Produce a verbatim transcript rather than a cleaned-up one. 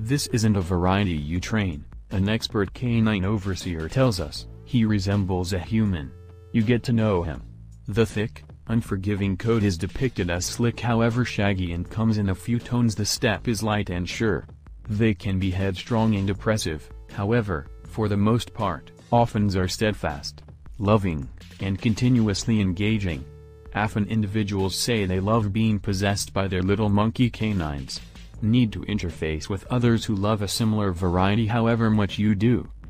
This isn't a variety you train, an expert canine overseer tells us. He resembles a human. You get to know him. The thick, unforgiving coat is depicted as slick, however shaggy, and comes in a few tones. The step is light and sure. They can be headstrong and oppressive, however, for the most part, Affens are steadfast, loving, and continuously engaging. Affen individuals say they love being possessed by their little monkey canines. Need to interface with others who love a similar variety, however much you do.